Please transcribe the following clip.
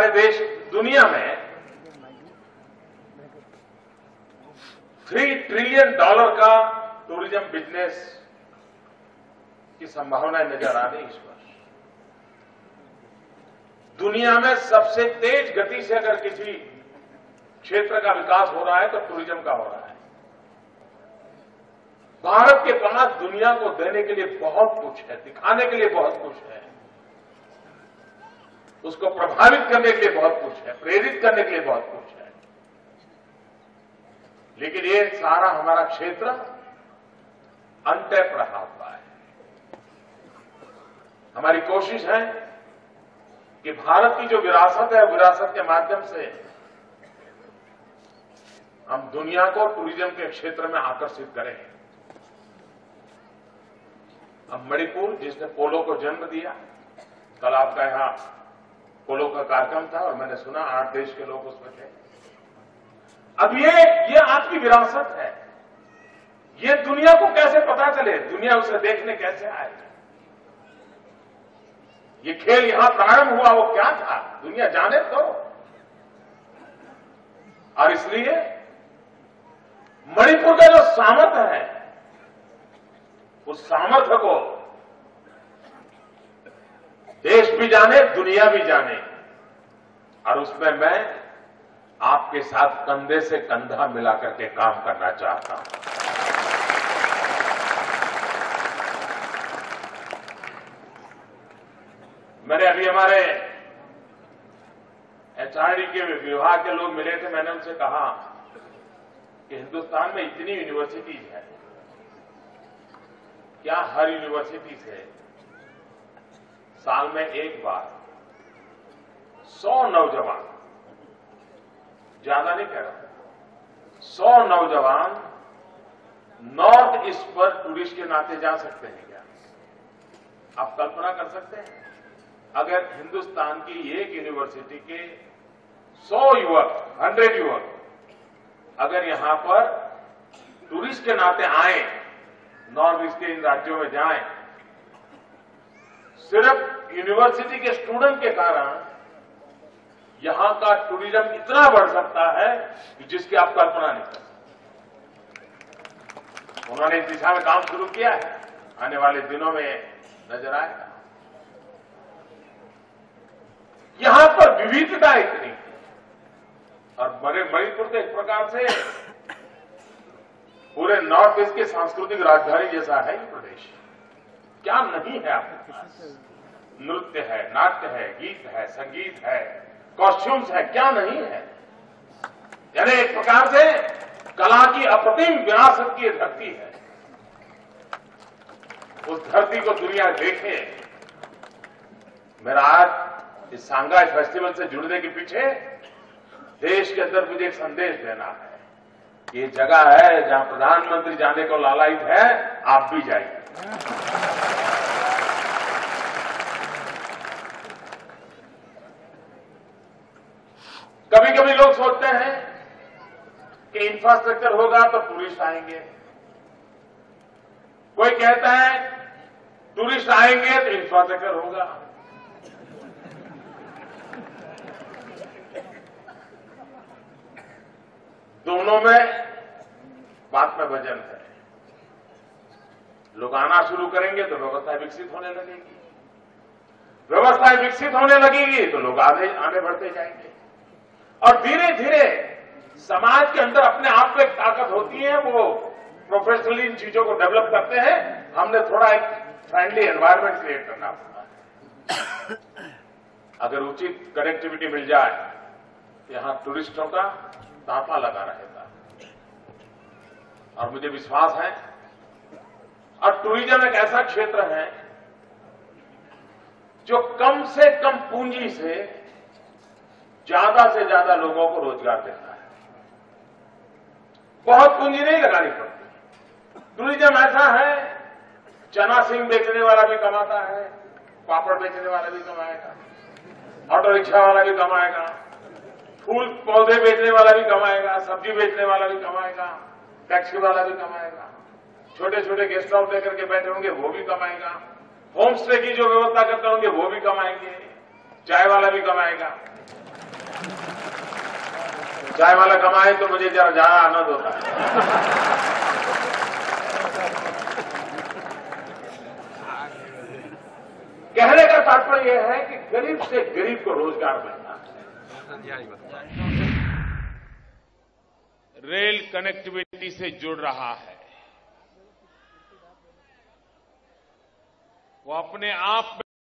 हमारे देश दुनिया में $3 ट्रिलियन का टूरिज्म बिजनेस की संभावनाएं नजर आ रही इस वर्ष। दुनिया में सबसे तेज गति से अगर किसी क्षेत्र का विकास हो रहा है तो टूरिज्म का हो रहा है। भारत के पास दुनिया को देने के लिए बहुत कुछ है, दिखाने के लिए बहुत कुछ है, उसको प्रभावित करने के लिए बहुत कुछ है, प्रेरित करने के लिए बहुत कुछ है। लेकिन ये सारा हमारा क्षेत्र अनटैप रहा हुआ है। हमारी कोशिश है कि भारत की जो विरासत है, विरासत के माध्यम से हम दुनिया को टूरिज्म के क्षेत्र में आकर्षित करें। अब मणिपुर, जिसने पोलो को जन्म दिया, कल आपका यहां पोलो का कार्यक्रम था और मैंने सुना 8 देश के लोग उसमें थे। अब ये आपकी विरासत है। ये दुनिया को कैसे पता चले, दुनिया उसे देखने कैसे आए? ये खेल यहां प्रारंभ हुआ, वो क्या था, दुनिया जाने तो। और इसलिए मणिपुर का जो सामर्थ्य है, उस सामर्थ्य को देश भी जाने, दुनिया भी जाने, और उसमें मैं आपके साथ कंधे से कंधा मिलाकर के काम करना चाहता हूं। मैंने अभी हमारे एचआरडी के विभाग के लोग मिले थे, मैंने उनसे कहा कि हिंदुस्तान में इतनी यूनिवर्सिटीज है, क्या हर यूनिवर्सिटी से साल में एक बार 100 नौजवान, ज्यादा नहीं कह रहा, 100 नौजवान नॉर्थ ईस्ट पर टूरिस्ट के नाते जा सकते हैं क्या? आप कल्पना कर सकते हैं अगर हिंदुस्तान की एक यूनिवर्सिटी के 100 युवक, 100 युवक अगर यहां पर टूरिस्ट के नाते आए, नॉर्थ ईस्ट के इन राज्यों में जाएं, सिर्फ यूनिवर्सिटी के स्टूडेंट के कारण यहां का टूरिज्म इतना बढ़ सकता है कि जिसकी आप कल्पना नहीं कर सकते। उन्होंने इस दिशा में काम शुरू किया है, आने वाले दिनों में नजर आएगा। यहां पर विविधता इतनी है, और मणिपुर तो एक प्रकार से पूरे नॉर्थ ईस्ट के सांस्कृतिक राजधानी जैसा है ये प्रदेश। क्या नहीं है आपके पास? नृत्य है, नाट्य है, गीत है, संगीत है, कॉस्ट्यूम्स है, क्या नहीं है? यानी एक प्रकार से कला की अप्रतिम विरासत की धरती है। उस धरती को दुनिया देखे। मेरा आज इस सांघाई फेस्टिवल से जुड़ने के पीछे देश के अंदर मुझे एक संदेश देना है। ये जगह है जहां प्रधानमंत्री जाने को लालायित है, आप भी जाइए। कभी कभी लोग सोचते हैं कि इंफ्रास्ट्रक्चर होगा तो टूरिस्ट आएंगे। कोई कहता है टूरिस्ट आएंगे तो इंफ्रास्ट्रक्चर होगा। दोनों में बात में वजन है। लोग आना शुरू करेंगे तो व्यवस्था विकसित होने लगेगी, व्यवस्था विकसित होने लगेगी तो लोग आगे बढ़ते जाएंगे, और धीरे धीरे समाज के अंदर अपने आप में एक ताकत होती है, वो प्रोफेशनली इन चीजों को डेवलप करते हैं। हमने थोड़ा एक फ्रेंडली एनवायरनमेंट क्रिएट करना पड़ता है। अगर उचित कनेक्टिविटी मिल जाए, यहां टूरिस्टों का तांता लगा रहेगा। और मुझे विश्वास है, और टूरिज्म एक ऐसा क्षेत्र है जो कम से कम पूंजी से ज्यादा से ज्यादा लोगों को रोजगार देता है। बहुत पूंजी नहीं लगानी पड़ती। टूरिज्म ऐसा है, चना सिंह बेचने वाला भी कमाता है, पापड़ बेचने वाला भी कमाएगा, ऑटो रिक्शा वाला भी कमाएगा, फूल पौधे बेचने वाला भी कमाएगा, सब्जी बेचने वाला भी कमाएगा, टैक्सी वाला भी कमाएगा, छोटे छोटे गेस्ट हाउस लेकर के बैठे होंगे वो भी कमाएगा, होम स्टे की जो व्यवस्था करते होंगे वो भी कमाएंगे, चाय वाला भी कमाएगा। चाय वाला कमाए तो मुझे जरा ज्यादा आनंद होता है। कहने का तात्पर्य यह है कि गरीब से गरीब को रोजगार मिलना है, रेल कनेक्टिविटी से जुड़ रहा है, वो अपने आप